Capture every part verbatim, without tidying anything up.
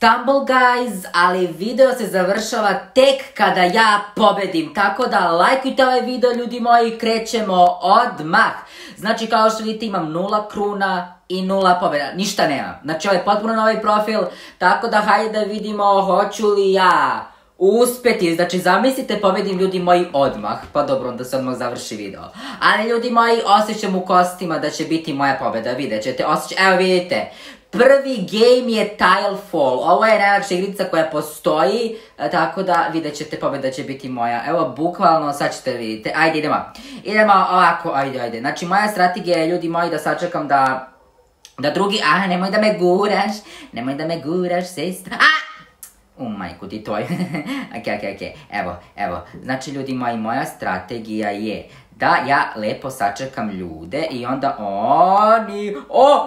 Stumble guys, ali video se završava tek kada ja pobedim, tako da lajkujte ovaj video ljudi moji, krećemo odmah. Znači kao što vidite imam nula kruna i nula pobjeda, ništa nema. Znači ovo je potpuno novi profil, tako da hajde da vidimo hoću li ja uspjeti. Znači zamislite pobedim ljudi moji odmah, pa dobro onda se odmah završi video. Ali ljudi moji osjećam u kostima da će biti moja pobjeda, vidjet ćete, osjećam, evo vidite. Prvi game je Tilefall, ovo je najlakša igrica koja postoji, tako da vidjet ćete pobjeda će biti moja. Evo bukvalno sad ćete vidjeti, ajde idemo, idemo ovako, ajde ajde. Znači moja strategija je ljudi moji da sačekam da, da drugi, a nemoj da me guraš, nemoj da me guraš sestra, a! U majku ti toj, ok, ok, ok, evo, evo, znači ljudi moji, moja strategija je da ja lepo sačekam ljude i onda oni, o!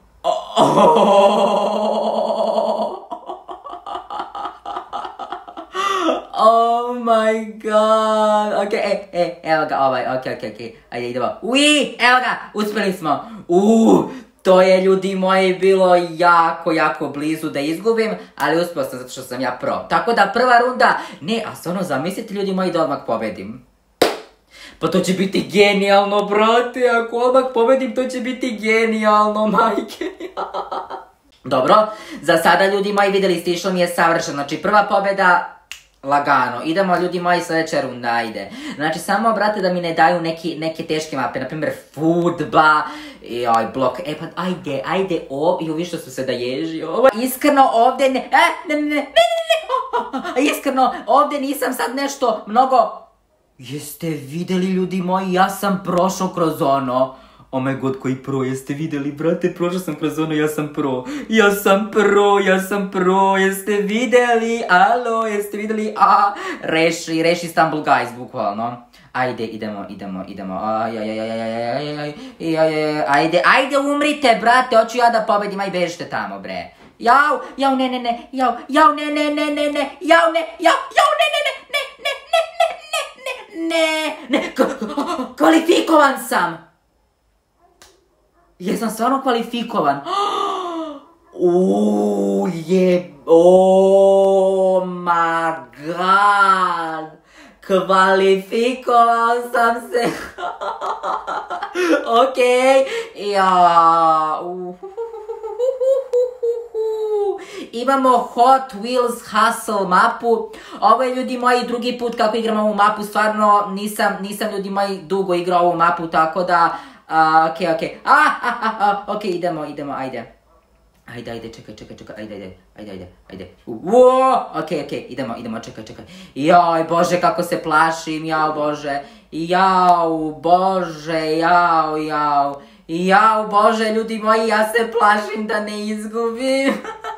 Oh my god, ok, e, e, evo ga ovaj, ok, ok, ok, ajde idemo, ui, evo ga, uspjeli smo, uuu, to je ljudi moji bilo jako, jako blizu da izgubim, ali uspio sam zato što sam ja pro, tako da prva runda, ne, a stvarno zamislite ljudi moji da odmah pobedim. Pa to će biti genijalno, brate, ako odmah pobedim, to će biti genijalno, majke. Dobro, za sada ljudi moji vidjeli ste, išlo mi je savršeno, znači prva pobjeda, lagano. Idemo ljudi moji, sljedeća runda, ajde. Znači samo, brate, da mi ne daju neki, neke teške mape, na primjer fudba, joj, blok, e pa ajde, ajde, o, i ovi što su se da ježi, ovo, iskreno ovdje ne, e, ne, ne, ne, ne, ne, iskreno ovdje nisam sad nešto mnogo. Jeste vidjeli ljudi moji, ja sam prošao kroz ono. Oh my god, koji pro, jeste vidjeli, brate, prošao sam kroz ono, ja sam pro. Ja sam pro, ja sam pro, jeste vidjeli, alo, jeste vidjeli, a, reši, reši Stumble guys, bukvalno. Ajde, idemo, idemo, idemo, aj, aj, aj, aj, aj, aj, aj, aj, ajde, ajde, umrite, brate, hoću ja da pobedim, aj, bežite tamo, bre. Jau, jau, ne, ne, ne, jau, jau, ne, ne, ne, ne, ne, jau, ne, jau, jau, ne, ne, ne, ne, ne, ne, ne, ne, ne, kvalifikovan sam. Jesam stvarno kvalifikovan. Uuu, je, oh my god. Kvalifikovao sam se. Okej, ja, imamo Hot Wheels Hustle mapu. Ovo je ljudi moji drugi put kako igram ovu mapu, stvarno nisam, nisam ljudi moji dugo igrao ovu mapu, tako da, uh, okej, okej, a, a, a, a, okej, idemo, idemo, ajde. Ajde, ajde, čekaj, čekaj, čekaj, ajde, ajde, ajde, ajde, ajde, uo, okej, okej, idemo, idemo, čekaj, čekaj, joj, bože, kako se plašim, jao, bože, jao, bože, jao, jao, jao, bože, ljudi moji, ja se plašim da ne izgubim.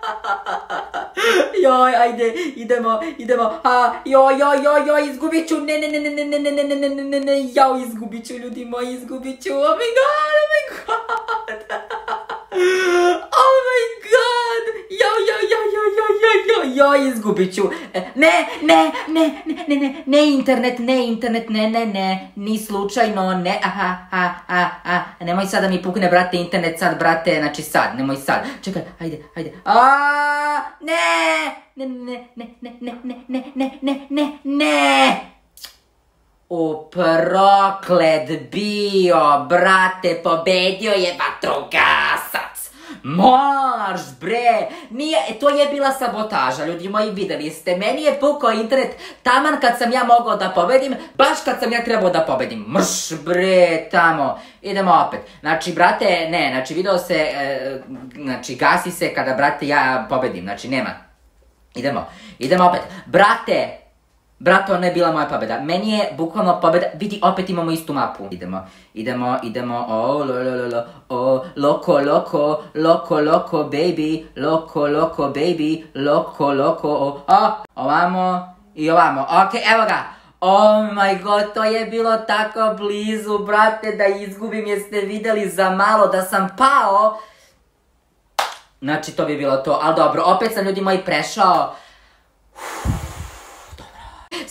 Joj, ajde, idemo, idemo, a, joj, joj, joj, joj, izgubit ću, ne, ne, ne, ne, ne, ne, ne, ne, ne, ne, ne, ne, jao, izgubit ću, ljudi moji, izgubit ću, oh my god, oh my god. Oh my god, jao, jao, jao, jao, jao, jao, jao, izgubit ću, ne, ne, ne, ne, ne, ne, ne, internet, ne, internet, ne, ne, ne, ni slučajno, ne, aha, aha, aha, nemoj sad da mi pukne, brate, internet sad, brate, znači sad, nemoj sad, čekaj, ajde, ajde, aaaa, ne, ne, ne, ne, ne, ne, ne, ne, ne, ne, ne, ne, o, proklet bio, brate, pobedio je vatrogasac. Marš, bre, nije, to je bila sabotaža, ljudi moji, vidjeli ste, meni je pukao internet taman kad sam ja mogao da pobedim, baš kad sam ja trebao da pobedim, mrš, bre, tamo, idemo opet, znači, brate, ne, znači, video se, e, znači, gasi se kada, brate, ja pobedim, znači, nema, idemo, idemo opet, brate, brate, ona je bila moja pobjeda. Meni je bukvalno pobjeda, vidi, opet imamo istu mapu. Idemo, idemo, idemo, o, lo, lo, lo, lo, o, loko, loko, loko, loko, baby, loko, loko, baby, loko, loko, o, a, ovamo i ovamo. Ok, evo ga. Oh my god, to je bilo tako blizu, brate, da izgubim, jeste vidjeli za malo da sam pao. Znači, to bi bilo to, ali dobro, opet sam ljudi moji prešao.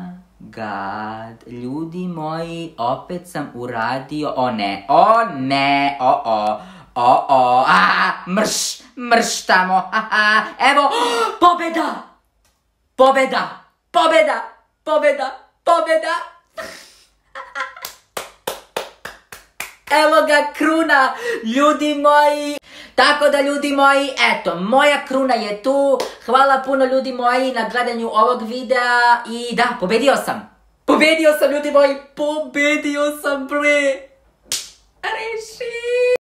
god, ljudi moji, opet sam uradio, o ne, o ne, o o, o o, a, mrš, mrš tamo, aha, evo, pobjeda, pobjeda, pobjeda, pobjeda, pobjeda. Evo ga kruna, ljudi moji. Tako da, ljudi moji, eto, moja kruna je tu. Hvala puno, ljudi moji, na gledanju ovog videa. I da, pobedio sam. Pobedio sam, ljudi moji, pobedio sam, bre. Reši.